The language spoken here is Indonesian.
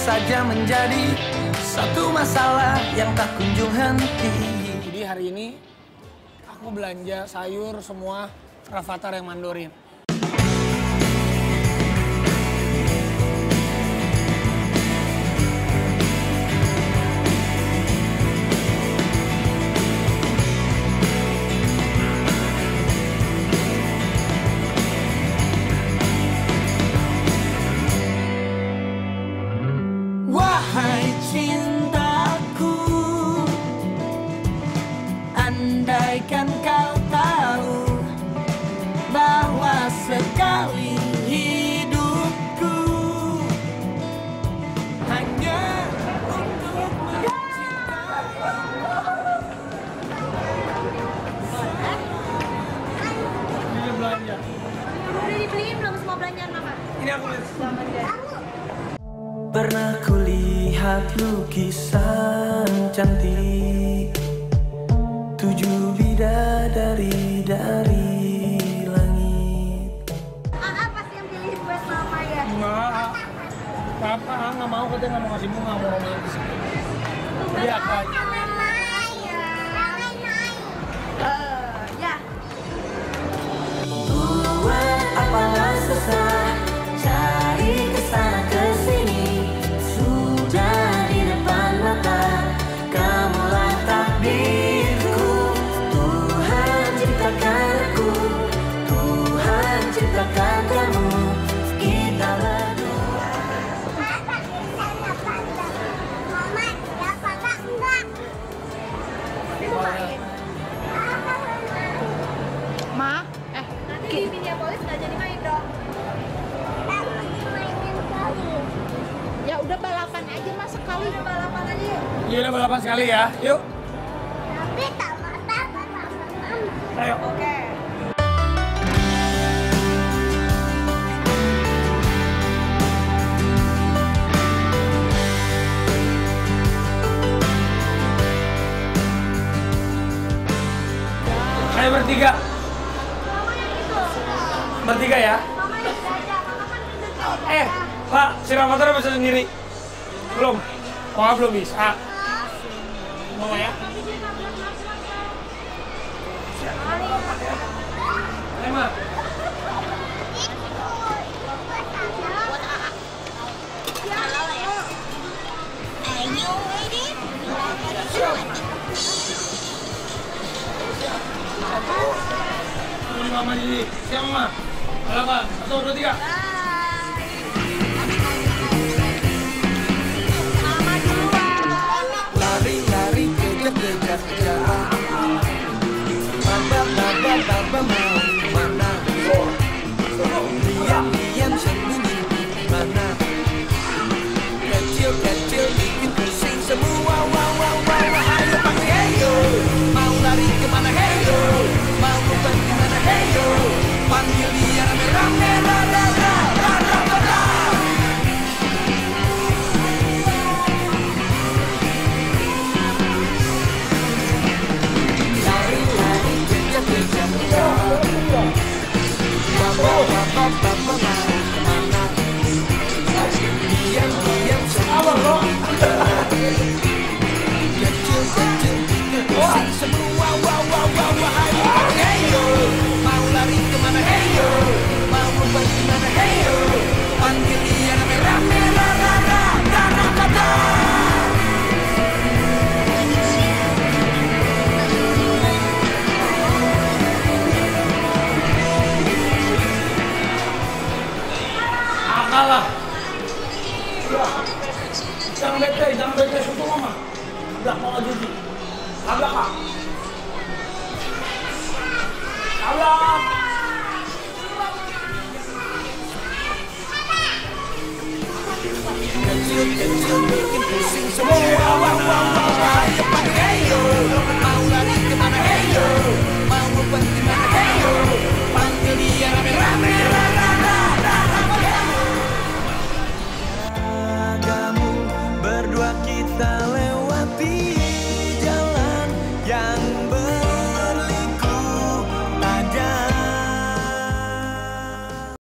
saja menjadi satu masalah yang tak kunjung henti. Jadi hari ini aku belanja sayur semua Rafathar yang mandorin. Wahai cintaku, andaikan kau tahu bahwa sekali hidupku hanya untuk mencintai. Ini belanja. Udah dibeliin belum semua belanjaan mama? Ini aku lihat. Selamat ya. Pernah kulihat lukisan cantik 7 bidadari dari langit. Apa sih yang pilih buat mama ya? Enggak. Papa nggak mau, katanya nggak mau kasih bunga, mau romantis. Iya kan. Ya. Buat apalah susah cari kesana kesini, sudah di depan mata kamulah takdirku. Tuhan ciptakan aku, Tuhan ciptakan kamu, kita berdua. Ma, nanti di Minneapolis nggak jadi main dong. Ya udah balapan aja mas sekali. Udah balapan aja yuk. Iya udah balapan sekali ya, yuk. Tapi tamat. Ayo. Oke. Ayo bertiga. Mama yang itu. Bertiga ya. Mama yang belanja. Mama kan udah Eh, Pak, si Rafathar bisa sendiri? Belum? Oh, belum bisa. Mau ya? Emma. Ini Mama Didi. Siap, Mama? Balapan. 1, 2, 3. Lari-lari kejar-kejar Baba mau kemana? Diam-diam sembunyi di mana? Kecil-kecil bikin pusing semua. Ayo panggil heyo, mau lari kemana heyo, mau lompat kemana heyo, panggil dia rame-rame. Kalah. Jangan bete, suku Mama. Udah mau jadi. Ablah, Pak. Ablah.